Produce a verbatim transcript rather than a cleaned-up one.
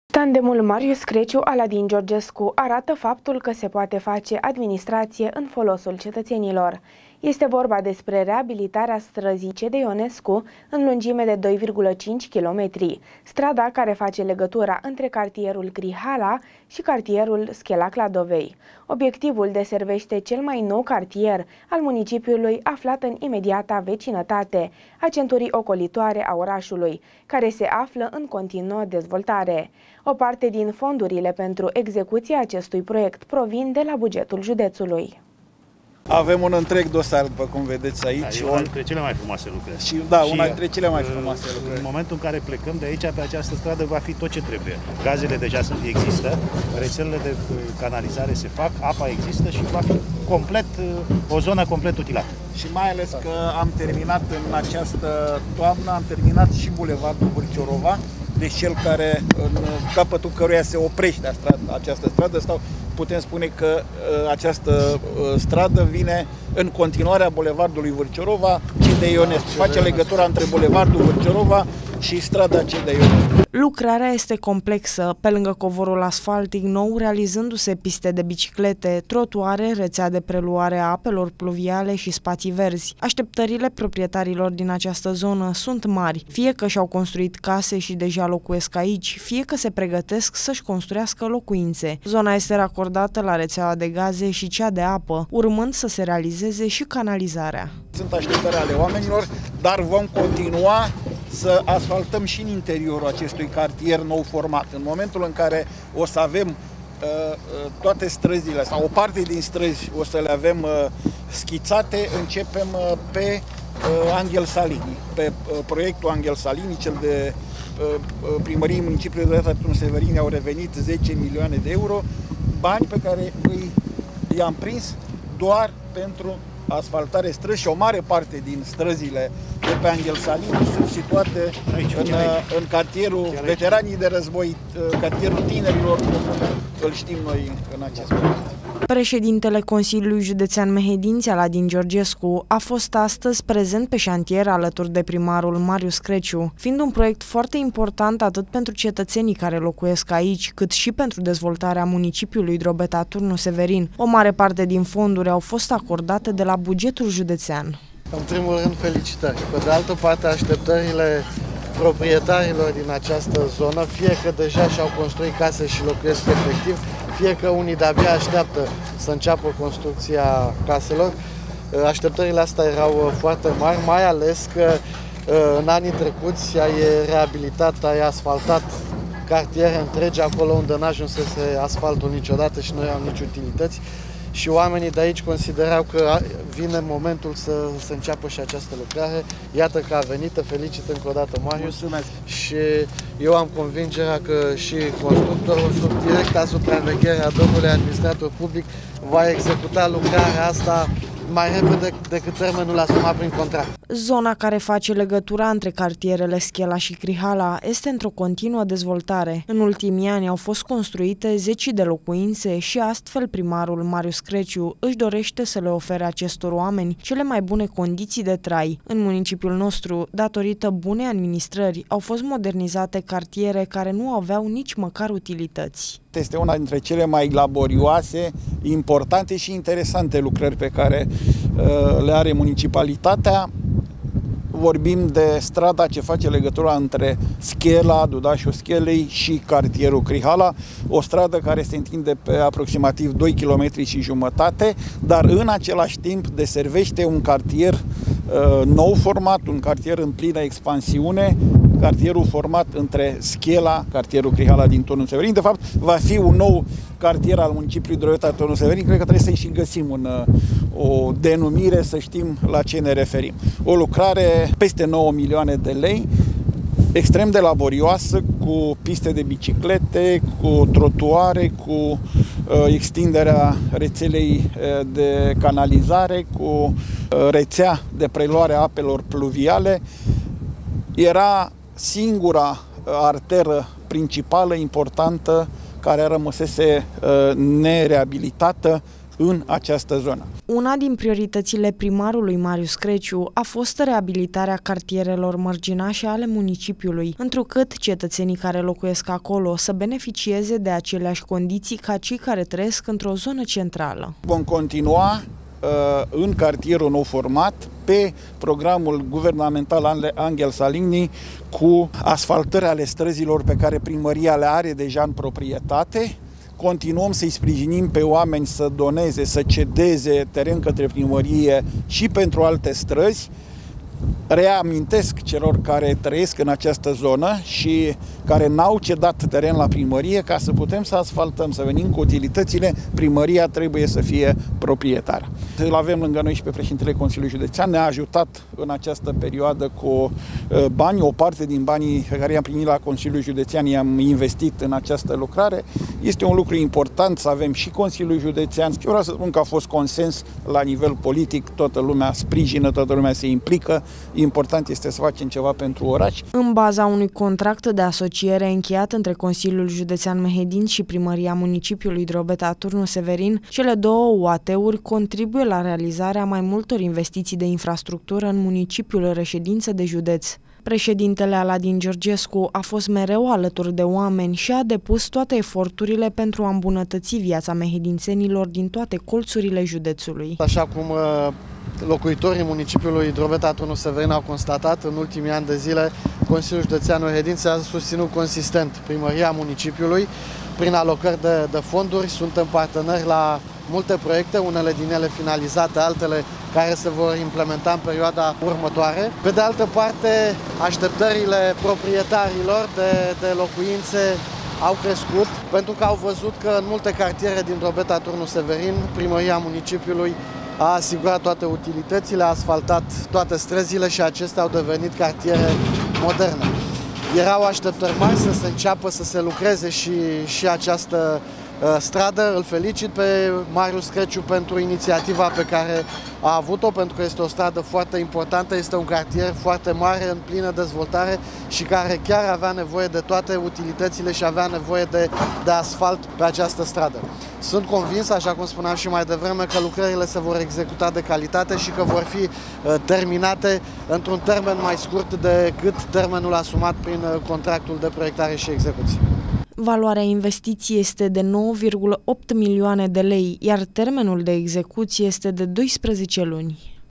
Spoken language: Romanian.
Tandemul Marius Creciu-Aladin Georgescu arată faptul că se poate face administrație în folosul cetățenilor. Este vorba despre reabilitarea străzii C. de Ionescu în lungime de doi virgulă cinci kilometri, strada care face legătura între cartierul Crihala și cartierul Schela Cladovei. Obiectivul deservește cel mai nou cartier al municipiului aflat în imediata vecinătate a centurii ocolitoare a orașului, care se află în continuă dezvoltare. O parte din fondurile pentru execuția acestui proiect provin de la bugetul județului. Avem un întreg dosar, după cum vedeți aici. Da, e una dintre cele mai frumoase lucrări. Și, da, și una dintre cele mai frumoase lucrări. În momentul în care plecăm de aici, pe această stradă, va fi tot ce trebuie. Gazele deja sunt, există, rețelele de canalizare se fac, apa există și va fi complet, o zonă complet utilată. Și mai ales că am terminat în această toamnă, am terminat și bulevardul Vârciorova, deci cel care, în capătul căruia se oprește această stradă, sau putem spune că uh, această uh, stradă vine în continuarea bulevardului Vârciorova, C. de Ionescu. Face legătura între bulevardul Vârciorova și strada C. de Ionescu. Lucrarea este complexă, pe lângă covorul asfaltic nou, realizându-se piste de biciclete, trotuare, rețea de preluare a apelor pluviale și spații verzi. Așteptările proprietarilor din această zonă sunt mari, fie că și-au construit case și deja locuiesc aici, fie că se pregătesc să-și construiască locuințe. Zona este racordată la rețeaua de gaze și cea de apă, urmând să se realizeze și canalizarea. Sunt așteptări ale oamenilor, dar vom continua să asfaltăm și în interiorul acestui cartier nou format. În momentul în care o să avem uh, toate străzile sau o parte din străzi o să le avem uh, schițate, începem uh, pe uh, Angel Salini, pe uh, proiectul Angel Salini, cel de uh, primăriei municipiului de Turnul Severin au revenit zece milioane de euro, bani pe care îi i-am prins doar pentru asfaltare străzi și o mare parte din străzile de pe Angel Salini sunt situate aici, în, în cartierul veteranii de război, cartierul tinerilor, îl știm noi în acest moment. Președintele Consiliului Județean Mehedinți, Aladin Georgescu, a fost astăzi prezent pe șantier alături de primarul Marius Creciu, fiind un proiect foarte important atât pentru cetățenii care locuiesc aici, cât și pentru dezvoltarea municipiului Drobeta Turnul Severin. O mare parte din fonduri au fost acordate de la bugetul județean. În primul rând, felicitări. Pe de altă parte, așteptările proprietarilor din această zonă, fie că deja și-au construit case și locuiesc efectiv, fie că unii de-abia așteaptă să înceapă construcția caselor. Așteptările astea erau foarte mari, mai ales că în anii trecuți ai reabilitat, ai asfaltat cartiere întregi acolo unde n-ajunsese asfaltul niciodată și nu erau nici utilități. Și oamenii de aici considerau că vine momentul să se înceapă și această lucrare. Iată că a venit, te felicit încă o dată, Marius. Mulțumesc. Și eu am convingerea că și constructorul, sub directa supraveghere a domnului administrator public, va executa lucrarea asta mai repede decât termenul asumat prin contract. Zona care face legătura între cartierele Schela și Crihala este într-o continuă dezvoltare. În ultimii ani au fost construite zeci de locuințe și astfel primarul Marius Creciu își dorește să le ofere acestor oameni cele mai bune condiții de trai. În municipiul nostru, datorită bunei administrări, au fost modernizate cartiere care nu aveau nici măcar utilități. Este una dintre cele mai laborioase, importante și interesante lucrări pe care uh, le are municipalitatea. Vorbim de strada ce face legătura între Schela, Dudașul Schelei și cartierul Crihala, o stradă care se întinde pe aproximativ doi kilometri și jumătate, dar în același timp deservește un cartier uh, nou format, un cartier în plină expansiune, cartierul format între Schela, cartierul Crihala din Turnul Severin. De fapt, va fi un nou cartier al municipiului Drobeta Turnul Severin. Cred că trebuie să-i și găsim un, o denumire, să știm la ce ne referim. O lucrare peste nouă milioane de lei, extrem de laborioasă, cu piste de biciclete, cu trotuare, cu uh, extinderea rețelei uh, de canalizare, cu uh, rețea de preluare a apelor pluviale. Era singura arteră principală, importantă, care rămăsese uh, nereabilitată, în această zonă. Una din prioritățile primarului Marius Creciu a fost reabilitarea cartierelor mărginașe ale municipiului, întrucât cetățenii care locuiesc acolo să beneficieze de aceleași condiții ca cei care trăiesc într-o zonă centrală. Vom continua în cartierul nou format pe programul guvernamental Angel Saligny cu asfaltări ale străzilor pe care primăria le are deja în proprietate. Continuăm să-i sprijinim pe oameni să doneze, să cedeze teren către primărie și pentru alte străzi. Reamintesc celor care trăiesc în această zonă și care n-au cedat teren la primărie, ca să putem să asfaltăm, să venim cu utilitățile, primăria trebuie să fie proprietară. Îl avem lângă noi și pe președintele Consiliului Județean, ne-a ajutat în această perioadă cu bani, o parte din banii pe care i-am primit la Consiliul Județean i-am investit în această lucrare. Este un lucru important să avem și Consiliul Județean. Eu vreau să spun că a fost consens la nivel politic, toată lumea sprijină, toată lumea se implică. Important este să facem ceva pentru oraș. În baza unui contract de asociere încheiat între Consiliul Județean Mehedin și Primăria Municipiului Drobeta-Turnu Severin, cele două U A T-uri contribuie la realizarea mai multor investiții de infrastructură în municipiul reședință de județ. Președintele Aladin Georgescu a fost mereu alături de oameni și a depus toate eforturile pentru a îmbunătăți viața mehedințenilor din toate colțurile județului. Așa cum locuitorii municipiului Drobeta-Turnu Severin au constatat, în ultimii ani de zile, Consiliul Județean Mehedin a susținut consistent primăria municipiului prin alocări de, de fonduri. Suntem parteneri la multe proiecte, unele din ele finalizate, altele care se vor implementa în perioada următoare. Pe de altă parte, așteptările proprietarilor de, de locuințe au crescut, pentru că au văzut că în multe cartiere din Drobeta-Turnu Severin, primăria municipiului a asigurat toate utilitățile, a asfaltat toate străzile și acestea au devenit cartiere moderne. Erau așteptări mari să se înceapă să se lucreze și, și această uh, stradă. Îl felicit pe Marius Creciu pentru inițiativa pe care a avut-o, pentru că este o stradă foarte importantă, este un cartier foarte mare, în plină dezvoltare și care chiar avea nevoie de toate utilitățile și avea nevoie de, de asfalt pe această stradă. Sunt convins, așa cum spuneam și mai devreme, că lucrările se vor executa de calitate și că vor fi uh, terminate într-un termen mai scurt decât termenul asumat prin uh, contractul de proiectare și execuție. Valoarea investiției este de nouă virgulă opt milioane de lei, iar termenul de execuție este de doisprezece luni.